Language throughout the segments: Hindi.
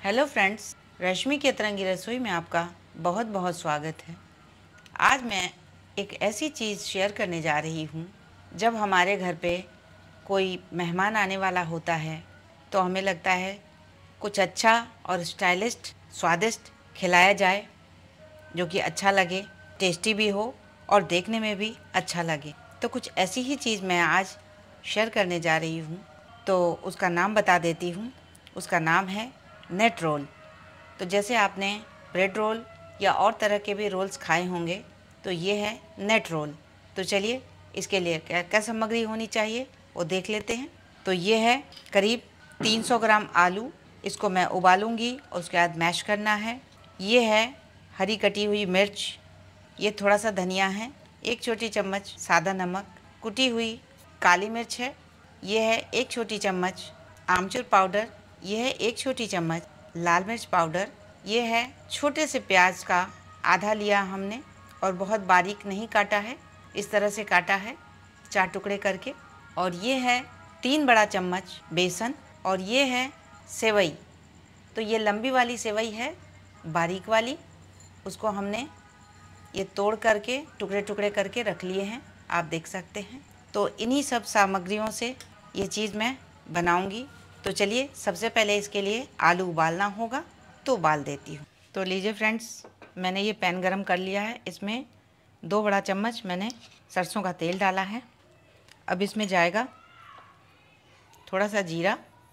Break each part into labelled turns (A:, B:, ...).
A: हेलो फ्रेंड्स, रश्मि की अतरंगी रसोई में आपका बहुत बहुत स्वागत है। आज मैं एक ऐसी चीज़ शेयर करने जा रही हूँ। जब हमारे घर पे कोई मेहमान आने वाला होता है तो हमें लगता है कुछ अच्छा और स्टाइलिस्ट स्वादिष्ट खिलाया जाए, जो कि अच्छा लगे, टेस्टी भी हो और देखने में भी अच्छा लगे। तो कुछ ऐसी ही चीज़ मैं आज शेयर करने जा रही हूँ। तो उसका नाम बता देती हूँ। उसका नाम है नेट रोल। तो जैसे आपने ब्रेड रोल या और तरह के भी रोल्स खाए होंगे, तो ये है नेट रोल। तो चलिए इसके लिए क्या क्या सामग्री होनी चाहिए वो देख लेते हैं। तो ये है करीब 300 ग्राम आलू। इसको मैं उबालूंगी और उसके बाद मैश करना है। ये है हरी कटी हुई मिर्च, ये थोड़ा सा धनिया है, 1 छोटी चम्मच सादा नमक, कुटी हुई काली मिर्च है, ये है 1 छोटी चम्मच आमचूर पाउडर, ये है 1 छोटी चम्मच लाल मिर्च पाउडर, ये है छोटे से प्याज का आधा लिया हमने और बहुत बारीक नहीं काटा है, इस तरह से काटा है 4 टुकड़े करके। और ये है 3 बड़ा चम्मच बेसन और ये है सेवई। तो ये लंबी वाली सेवई है, बारीक वाली, उसको हमने ये तोड़ करके टुकड़े टुकड़े करके रख लिए हैं, आप देख सकते हैं। तो इन्हीं सब सामग्रियों से ये चीज़ मैं बनाऊंगी। तो चलिए सबसे पहले इसके लिए आलू उबालना होगा, तो उबाल देती हूँ। तो लीजिए फ्रेंड्स, मैंने ये पैन गरम कर लिया है। इसमें 2 बड़ा चम्मच मैंने सरसों का तेल डाला है। अब इसमें जाएगा थोड़ा सा जीरा,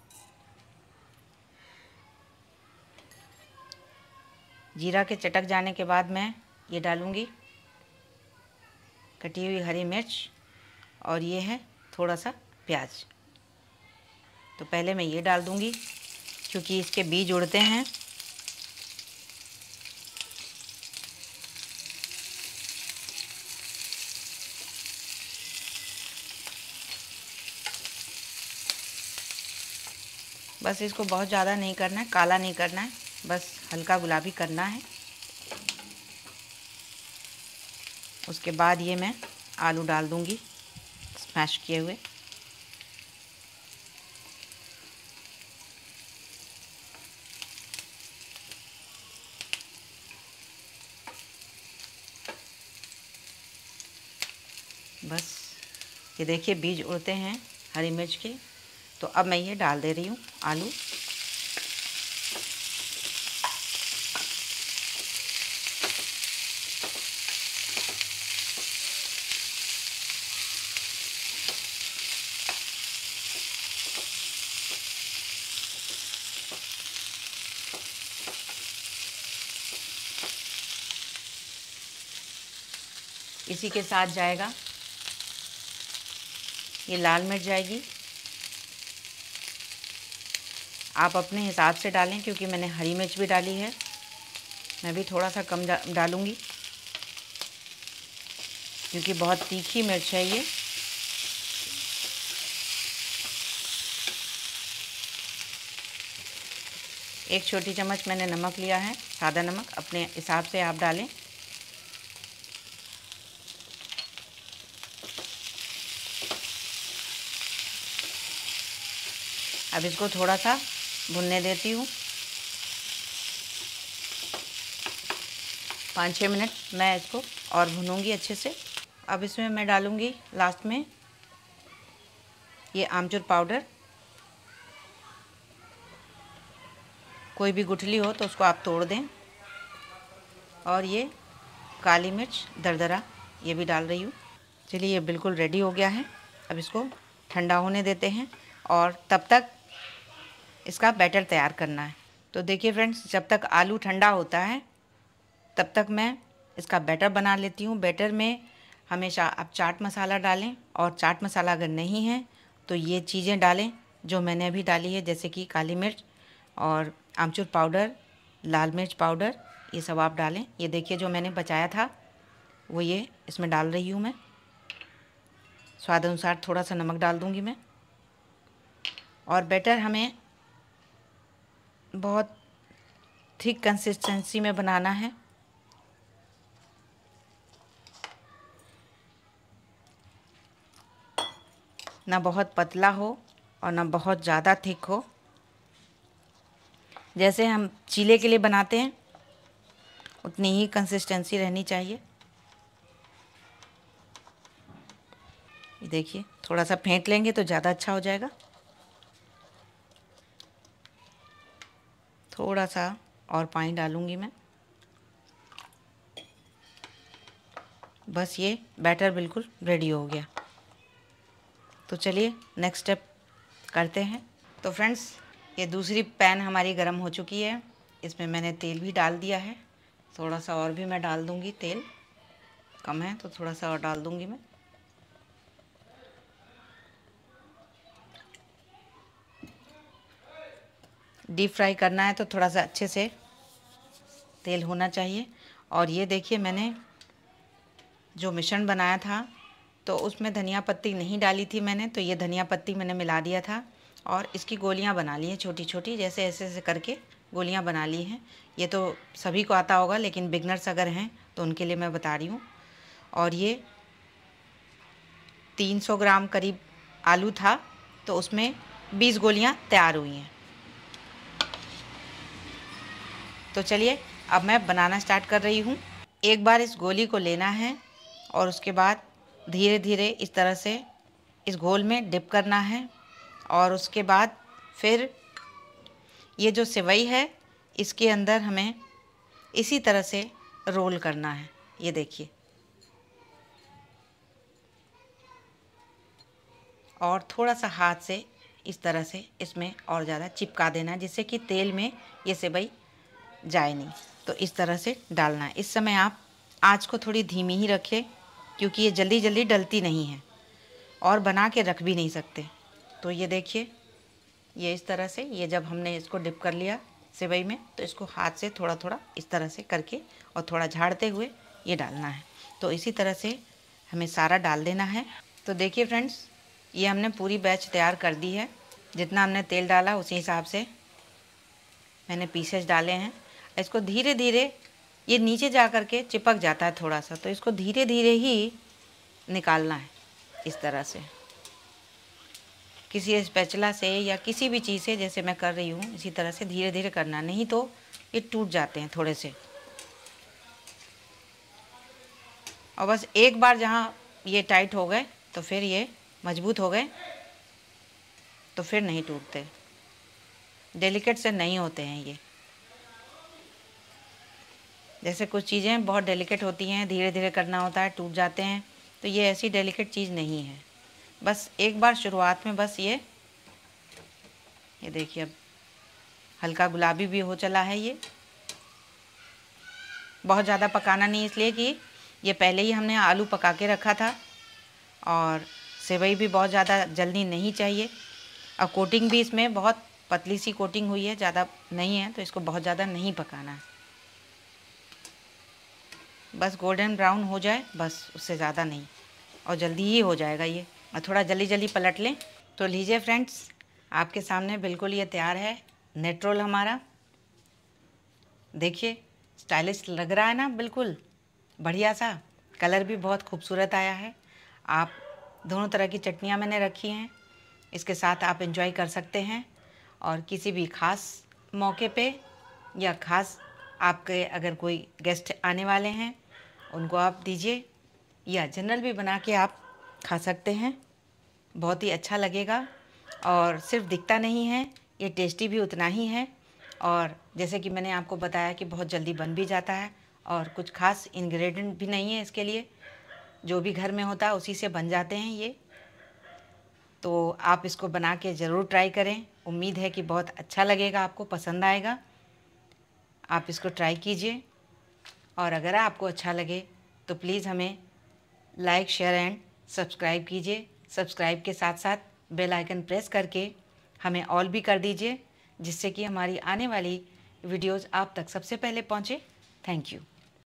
A: जीरा के चटक जाने के बाद मैं ये डालूँगी कटी हुई हरी मिर्च और ये है थोड़ा सा प्याज। तो पहले मैं ये डाल दूँगी क्योंकि इसके बीज उड़ते हैं। बस इसको बहुत ज़्यादा नहीं करना है, काला नहीं करना है, बस हल्का गुलाबी करना है। उसके बाद ये मैं आलू डाल दूँगी स्मैश किए हुए। बस ये देखिए बीज उड़ते हैं हरी मिर्च के। तो अब मैं ये डाल दे रही हूँ आलू। इसी के साथ जाएगा ये लाल मिर्च जाएगी। आप अपने हिसाब से डालें क्योंकि मैंने हरी मिर्च भी डाली है, मैं भी थोड़ा सा कम डालूँगी क्योंकि बहुत तीखी मिर्च है ये। एक छोटी चम्मच मैंने नमक लिया है, सादा नमक, अपने हिसाब से आप डालें। अब इसको थोड़ा सा भुनने देती हूँ। 5-6 मिनट मैं इसको और भूनूंगी अच्छे से। अब इसमें मैं डालूंगी लास्ट में ये आमचूर पाउडर। कोई भी गुठली हो तो उसको आप तोड़ दें। और ये काली मिर्च दरदरा ये भी डाल रही हूँ। चलिए ये बिल्कुल रेडी हो गया है। अब इसको ठंडा होने देते हैं और तब तक इसका बैटर तैयार करना है। तो देखिए फ्रेंड्स, जब तक आलू ठंडा होता है तब तक मैं इसका बैटर बना लेती हूँ। बैटर में हमेशा आप चाट मसाला डालें और चाट मसाला अगर नहीं है तो ये चीज़ें डालें जो मैंने अभी डाली है, जैसे कि काली मिर्च और आमचूर पाउडर, लाल मिर्च पाउडर, ये सब आप डालें। ये देखिए जो मैंने बचाया था वो ये इसमें डाल रही हूँ मैं। स्वाद अनुसार थोड़ा सा नमक डाल दूँगी मैं। और बैटर हमें बहुत थिक कंसिस्टेंसी में बनाना है। ना बहुत पतला हो और ना बहुत ज़्यादा थिक हो। जैसे हम चीले के लिए बनाते हैं उतनी ही कंसिस्टेंसी रहनी चाहिए। ये देखिए, थोड़ा सा फेंट लेंगे तो ज़्यादा अच्छा हो जाएगा। थोड़ा सा और पानी डालूँगी मैं। बस ये बैटर बिल्कुल रेडी हो गया। तो चलिए नेक्स्ट स्टेप करते हैं। तो फ्रेंड्स, ये दूसरी पैन हमारी गर्म हो चुकी है। इसमें मैंने तेल भी डाल दिया है। थोड़ा सा और भी मैं डाल दूँगी, तेल कम है तो थोड़ा सा और डाल दूँगी मैं। डीप फ्राई करना है तो थोड़ा सा अच्छे से तेल होना चाहिए। और ये देखिए, मैंने जो मिश्रण बनाया था तो उसमें धनिया पत्ती नहीं डाली थी मैंने, तो ये धनिया पत्ती मैंने मिला दिया था और इसकी गोलियां बना ली हैं छोटी छोटी, जैसे ऐसे ऐसे करके गोलियां बना ली हैं। ये तो सभी को आता होगा, लेकिन बिगनर्स अगर हैं तो उनके लिए मैं बता रही हूँ। और ये 300 ग्राम करीब आलू था, तो उसमें 20 गोलियां तैयार हुई हैं। तो चलिए अब मैं बनाना स्टार्ट कर रही हूँ। एक बार इस गोली को लेना है और उसके बाद धीरे धीरे इस तरह से इस घोल में डिप करना है। और उसके बाद फिर ये जो सेवई है इसके अंदर हमें इसी तरह से रोल करना है। ये देखिए, और थोड़ा सा हाथ से इस तरह से इसमें और ज़्यादा चिपका देना है, जिससे कि तेल में ये सेवई जाए नहीं। तो इस तरह से डालना है। इस समय आप आँच को थोड़ी धीमी ही रखें, क्योंकि ये जल्दी जल्दी डलती नहीं है और बना के रख भी नहीं सकते। तो ये देखिए, ये इस तरह से, ये जब हमने इसको डिप कर लिया सेवई में, तो इसको हाथ से थोड़ा थोड़ा इस तरह से करके और थोड़ा झाड़ते हुए ये डालना है। तो इसी तरह से हमें सारा डाल देना है। तो देखिए फ्रेंड्स, ये हमने पूरी बैच तैयार कर दी है। जितना हमने तेल डाला उसी हिसाब से मैंने पीसेस डाले हैं। इसको धीरे धीरे, ये नीचे जा कर के चिपक जाता है थोड़ा सा, तो इसको धीरे धीरे ही निकालना है। इस तरह से किसी स्पैचुला से या किसी भी चीज़ से, जैसे मैं कर रही हूँ, इसी तरह से धीरे धीरे करना, नहीं तो ये टूट जाते हैं थोड़े से। और बस एक बार जहाँ ये टाइट हो गए तो फिर ये मजबूत हो गए तो फिर नहीं टूटते, डेलिकेट से नहीं होते हैं ये। जैसे कुछ चीज़ें बहुत डेलिकेट होती हैं, धीरे धीरे करना होता है, टूट जाते हैं, तो ये ऐसी डेलिकेट चीज़ नहीं है। बस एक बार शुरुआत में बस ये देखिए, अब हल्का गुलाबी भी हो चला है। ये बहुत ज़्यादा पकाना नहीं, इसलिए कि ये पहले ही हमने आलू पका के रखा था और सेवई भी बहुत ज़्यादा जल्दी नहीं चाहिए। और कोटिंग भी इसमें बहुत पतली सी कोटिंग हुई है, ज़्यादा नहीं है, तो इसको बहुत ज़्यादा नहीं पकाना है। बस गोल्डन ब्राउन हो जाए, बस, उससे ज़्यादा नहीं, और जल्दी ही हो जाएगा ये। और थोड़ा जल्दी जल्दी पलट लें। तो लीजिए फ्रेंड्स, आपके सामने बिल्कुल ये तैयार है नेट रोल हमारा। देखिए, स्टाइलिश लग रहा है ना, बिल्कुल बढ़िया सा, कलर भी बहुत खूबसूरत आया है। आप दोनों तरह की चटनियाँ मैंने रखी हैं, इसके साथ आप एंजॉय कर सकते हैं। और किसी भी ख़ास मौके पे या ख़ास आपके अगर कोई गेस्ट आने वाले हैं उनको आप दीजिए, या जनरल भी बना के आप खा सकते हैं, बहुत ही अच्छा लगेगा। और सिर्फ दिखता नहीं है, ये टेस्टी भी उतना ही है। और जैसे कि मैंने आपको बताया कि बहुत जल्दी बन भी जाता है और कुछ खास इंग्रेडिएंट भी नहीं है इसके लिए, जो भी घर में होता है उसी से बन जाते हैं ये। तो आप इसको बना के ज़रूर ट्राई करें, उम्मीद है कि बहुत अच्छा लगेगा, आपको पसंद आएगा। आप इसको ट्राई कीजिए, और अगर आपको अच्छा लगे तो प्लीज़ हमें लाइक, शेयर एंड सब्सक्राइब कीजिए। सब्सक्राइब के साथ साथ बेल आइकन प्रेस करके हमें ऑल भी कर दीजिए, जिससे कि हमारी आने वाली वीडियोज़ आप तक सबसे पहले पहुँचे। Thank you.